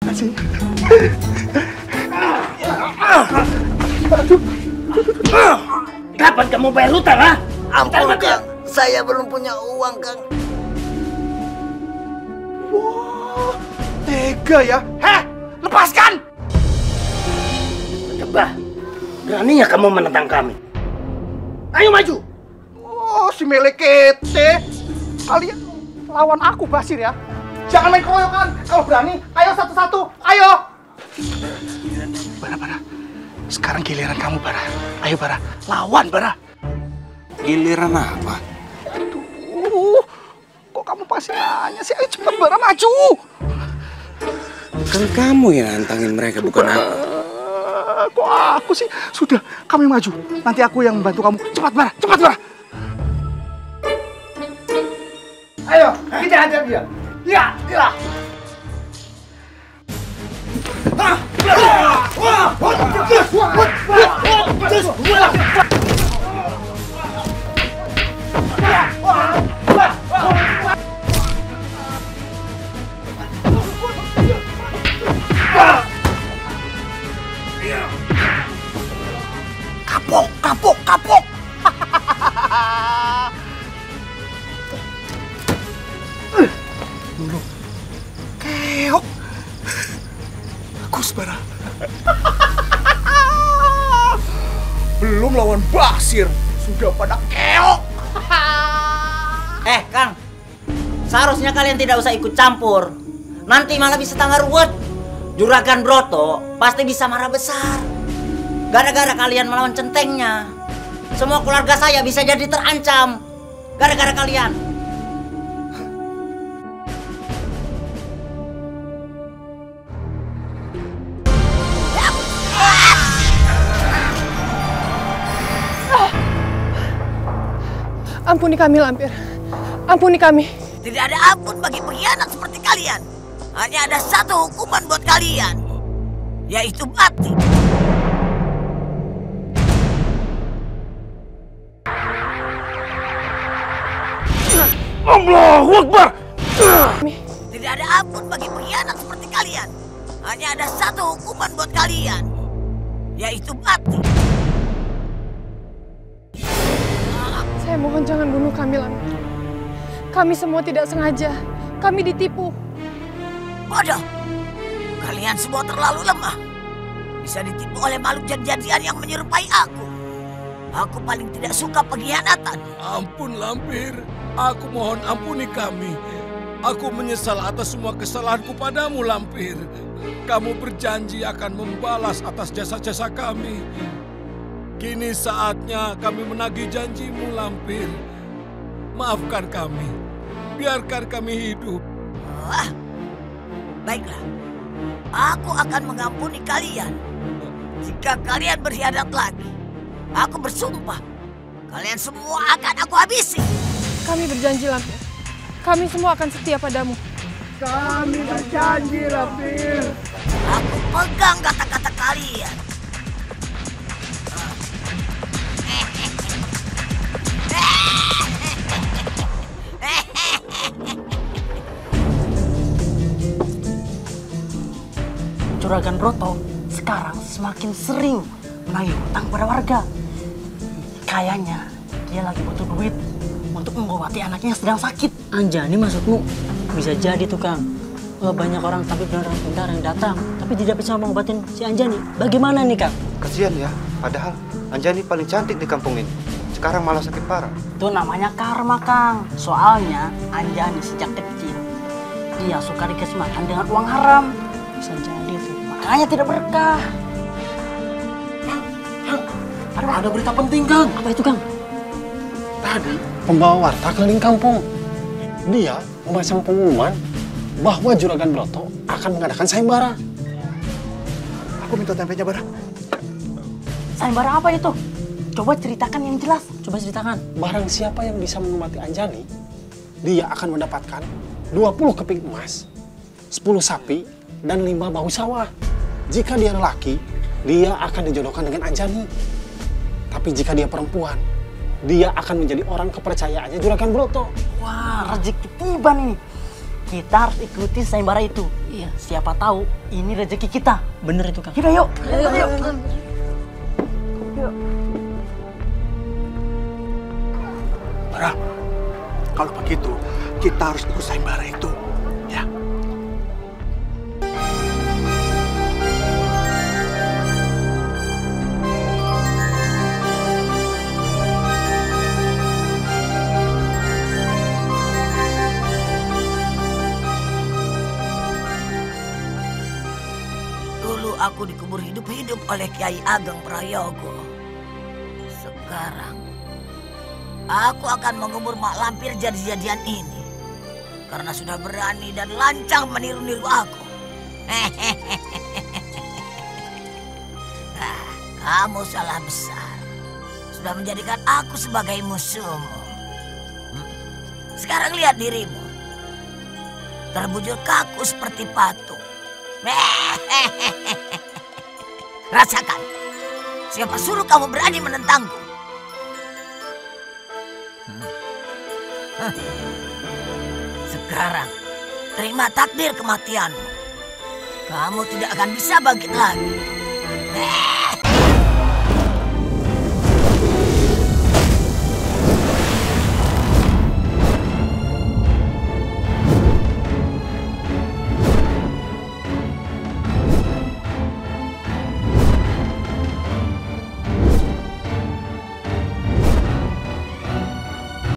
kasih. Kapan kamu bayar hutang, ha? Ampun, Kang. Saya belum punya uang, Kang. Wah, tega ya. Heh, lepaskan! Coba, beraninya kamu menentang kami. Ayo maju. Oh, si melekete. Kalian lawan aku, Basir ya. Jangan main keroyokan. Kalau berani, ayo satu-satu. Ayo. Bara. Sekarang giliran kamu, Bara. Ayo, Bara. Lawan, Bara. Giliran apa? Aduh, kok kamu pasti nanya sih? Ayo cepet, Bara, maju. Kan kamu yang nantangin mereka, bukan aku. Kok aku sih? Sudah, kamu yang maju. Nanti aku yang membantu kamu. Cepat, Bara. Cepat, Bara. Ayo, kita hajar dia. Ya, ya. Kapok. Dulu. Keok. Bagus, Bara. Belum lawan Basir, sudah pada keok. Kang. Seharusnya kalian tidak usah ikut campur. Nanti malah bisa tanggar ruwet. Juragan Broto pasti bisa marah besar. Gara-gara kalian melawan centengnya. Semua keluarga saya bisa jadi terancam. Gara-gara kalian. Ampuni kami, Lampir. Ampuni kami. Tidak ada ampun bagi pengkhianat seperti kalian. Hanya ada satu hukuman buat kalian. Yaitu mati. Allahu Akbar. Tidak ada ampun bagi pengkhianat seperti kalian. Hanya ada satu hukuman buat kalian. Yaitu mati. Saya mohon jangan bunuh kami, Lampir. Kami semua tidak sengaja. Kami ditipu. Bodoh. Kalian semua terlalu lemah. Bisa ditipu oleh makhluk jadi-jadian yang menyerupai aku. Aku paling tidak suka pengkhianatan. Ampun, Lampir. Aku mohon ampuni kami. Aku menyesal atas semua kesalahanku padamu, Lampir. Kamu berjanji akan membalas atas jasa-jasa kami. Kini saatnya kami menagih janjimu, Lampir. Maafkan kami. Biarkan kami hidup. Wah, baiklah. Aku akan mengampuni kalian. Jika kalian berkhianat lagi, aku bersumpah, kalian semua akan aku habisi. Kami berjanji, Lampir. Kami semua akan setia padamu. Kami berjanji, Lampir. Aku pegang kata-kata kalian. Juragan Broto sekarang semakin sering menagih hutang pada warga. Kayaknya dia lagi butuh duit untuk mengobati anaknya yang sedang sakit. Anjani maksudmu? Bisa jadi tuh, Kang. Banyak orang tapi benar yang datang, tapi tidak bisa mengobatin si Anjani. Bagaimana nih, Kang? Kasihan ya, padahal Anjani paling cantik di kampung ini. Sekarang malah sakit parah. Itu namanya karma, Kang. Soalnya Anjani sejak kecil dia suka dikasih makan dengan uang haram. Bisa jadi tuh. Makanya tidak berkah. Ada berita penting, Kang. Apa itu, Kang? Tadi pembawa warta keliling kampung. Dia memasang pengumuman bahwa Juragan Broto akan mengadakan sayembara. Aku minta tempenya, Bara. Sayembara apa itu? Coba ceritakan yang jelas. Coba ceritakan. Barang siapa yang bisa mengobati Anjani, dia akan mendapatkan 20 keping emas, 10 sapi, dan 5 bahu sawah. Jika dia lelaki, dia akan dijodohkan dengan Anjani. Tapi jika dia perempuan, dia akan menjadi orang kepercayaannya Juragan Broto. Wah, rezeki tiba nih. Kita harus ikuti sayembara itu. Iya, siapa tahu ini rezeki kita. Bener itu, Kang. Kita yuk. Yuk. Bara, kalau begitu kita harus ikut sayembara itu. Ya. Dulu aku dikubur hidup-hidup oleh Kiai Ageng Prayogo. Sekarang aku akan mengubur mak lampir jadi-jadian ini. Karena sudah berani dan lancang meniru-niru aku. Nah, kamu salah besar. Sudah menjadikan aku sebagai musuhmu. Sekarang lihat dirimu. Terbujur kaku seperti patung. Rasakan. Siapa suruh kamu berani menentangku? Sekarang, terima takdir kematianmu. Kamu tidak akan bisa bangkit lagi.